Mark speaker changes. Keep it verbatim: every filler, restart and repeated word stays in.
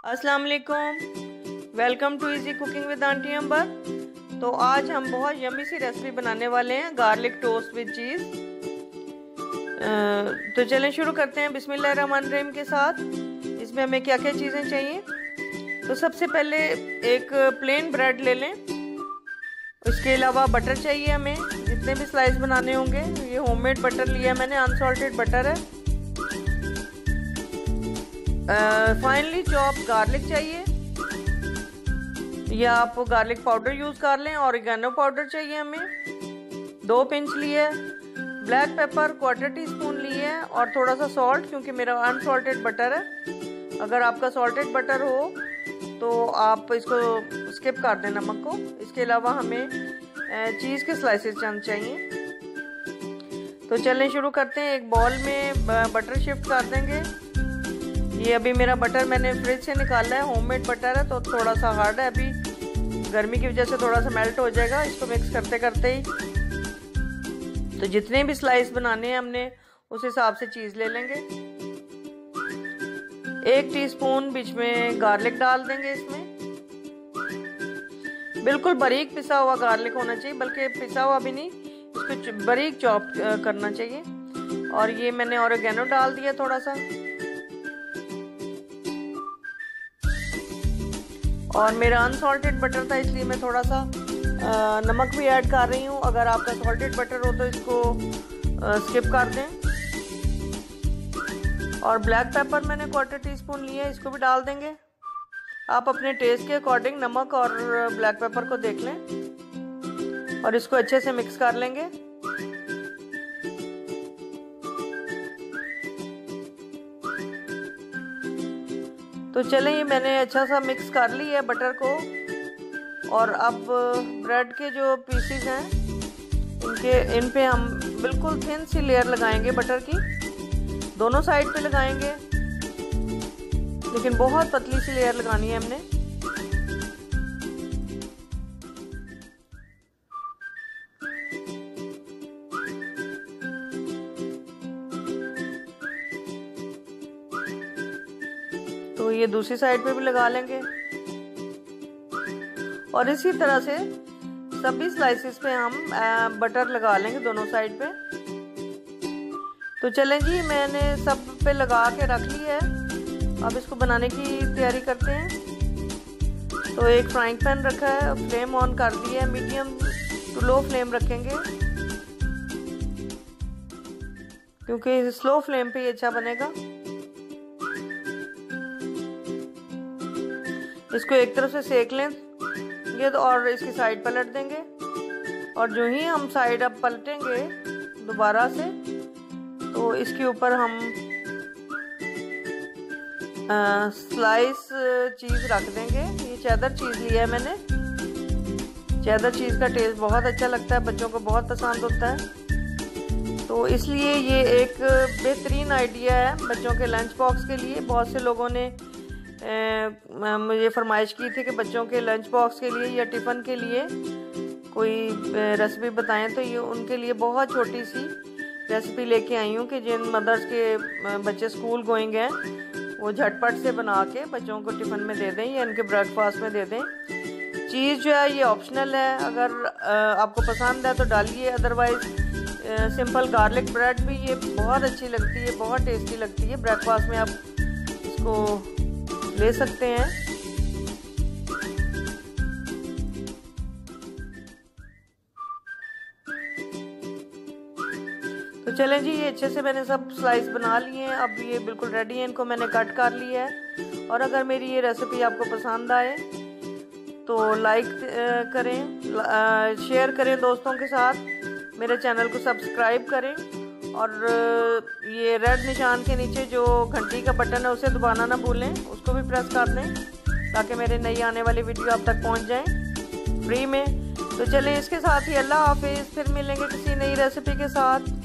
Speaker 1: अस्सलाम वालेकुम, welcome to easy cooking with aunty Ambar. तो आज हम बहुत यम्मी सी रेसिपी बनाने वाले हैं, गार्लिक टोस्ट विद चीज़। तो चलें शुरू करते हैं बिस्मिल्लाहिर्रहमानिर्रहीम के साथ। इसमें हमें क्या क्या चीज़ें चाहिए। तो सबसे पहले एक प्लेन ब्रेड ले लें। उसके अलावा बटर चाहिए हमें, जितने भी स्लाइस बनाने होंगे। ये होममेड बटर लिया है मैंने, अनसॉल्टेड बटर है। फाइनली चॉप गार्लिक चाहिए, या आप गार्लिक पाउडर यूज़ कर लें। ऑरिगेनो पाउडर चाहिए हमें, दो पिंच लिए। Black pepper quarter teaspoon लिए, और थोड़ा सा सॉल्ट, क्योंकि मेरा अनसॉल्टेड बटर है। अगर आपका सॉल्टेड बटर हो तो आप इसको स्किप कर दें नमक को। इसके अलावा हमें चीज़ के स्लाइसेस चाहिए। तो चलें शुरू करते हैं। एक बॉल में बटर शिफ्ट कर देंगे। ये अभी मेरा बटर मैंने फ्रिज से निकाला है, होममेड बटर है तो थोड़ा सा हार्ड है, अभी गर्मी की वजह से थोड़ा सा मेल्ट हो जाएगा इसको मिक्स करते करते ही। तो जितने भी स्लाइस बनाने हैं हमने उस हिसाब से चीज़ ले लेंगे। एक टीस्पून बीच में गार्लिक डाल देंगे इसमें। बिल्कुल बारीक पिसा हुआ गार्लिक होना चाहिए, बल्कि पिसा हुआ भी नहीं, इसको बारीक चॉप करना चाहिए। और ये मैंने ऑरिगेनो डाल दिया थोड़ा सा, और मेरा अनसॉल्टेड बटर था इसलिए मैं थोड़ा सा आ, नमक भी ऐड कर रही हूँ। अगर आपका सॉल्टेड बटर हो तो इसको आ, स्किप कर दें। और ब्लैक पेपर मैंने क्वार्टर टी स्पून लिया है, इसको भी डाल देंगे। आप अपने टेस्ट के अकॉर्डिंग नमक और ब्लैक पेपर को देख लें, और इसको अच्छे से मिक्स कर लेंगे। तो चलें, ये मैंने अच्छा सा मिक्स कर लिया है बटर को। और अब ब्रेड के जो पीसेस हैं इनके इन पे हम बिल्कुल थिन सी लेयर लगाएंगे बटर की। दोनों साइड पे लगाएंगे, लेकिन बहुत पतली सी लेयर लगानी है हमने। तो ये दूसरी साइड पे भी लगा लेंगे, और इसी तरह से सभी स्लाइसेस पे हम बटर लगा लेंगे दोनों साइड पे। तो चलें जी, मैंने सब पे लगा के रख लिया है। अब इसको बनाने की तैयारी करते हैं। तो एक फ्राइंग पैन रखा है, फ्लेम ऑन कर दिया है, मीडियम टू लो फ्लेम रखेंगे, क्योंकि स्लो फ्लेम पे ये अच्छा बनेगा। इसको एक तरफ से सेक लें ये तो, और इसकी साइड पलट देंगे। और जो ही हम साइड अब पलटेंगे दोबारा से, तो इसके ऊपर हम आ, स्लाइस चीज़ रख देंगे। ये चेदर चीज़ लिया है मैंने। चेदर चीज़ का टेस्ट बहुत अच्छा लगता है, बच्चों को बहुत पसंद होता है। तो इसलिए ये एक बेहतरीन आइडिया है बच्चों के लंच बॉक्स के लिए। बहुत से लोगों ने ए, मुझे फरमाइश की थी कि बच्चों के लंच बॉक्स के लिए या टिफ़िन के लिए कोई रेसिपी बताएं। तो ये उनके लिए बहुत छोटी सी रेसिपी लेके आई हूँ कि जिन मदर्स के बच्चे स्कूल गोइंग हैं वो झटपट से बना के बच्चों को टिफ़िन में दे दें या इनके ब्रेकफास्ट में दे दें। चीज़ जो है ये ऑप्शनल है, अगर आपको पसंद है तो डालिए, अदरवाइज़ सिंपल गार्लिक ब्रेड भी ये बहुत अच्छी लगती है, बहुत टेस्टी लगती है। ब्रेकफास्ट में आप इसको ले सकते हैं। तो चलें जी, ये अच्छे से मैंने सब स्लाइस बना लिए हैं। अब ये बिल्कुल रेडी है, इनको मैंने कट कर लिया है। और अगर मेरी ये रेसिपी आपको पसंद आए तो लाइक करें, शेयर करें दोस्तों के साथ, मेरे चैनल को सब्सक्राइब करें, और ये रेड निशान के नीचे जो घंटी का बटन है उसे दबाना ना भूलें, उसको भी प्रेस कर दें, ताकि मेरे नई आने वाली वीडियो आप तक पहुंच जाएं फ्री में। तो चलें, इसके साथ ही अल्लाह हाफिज़। फिर मिलेंगे किसी नई रेसिपी के साथ।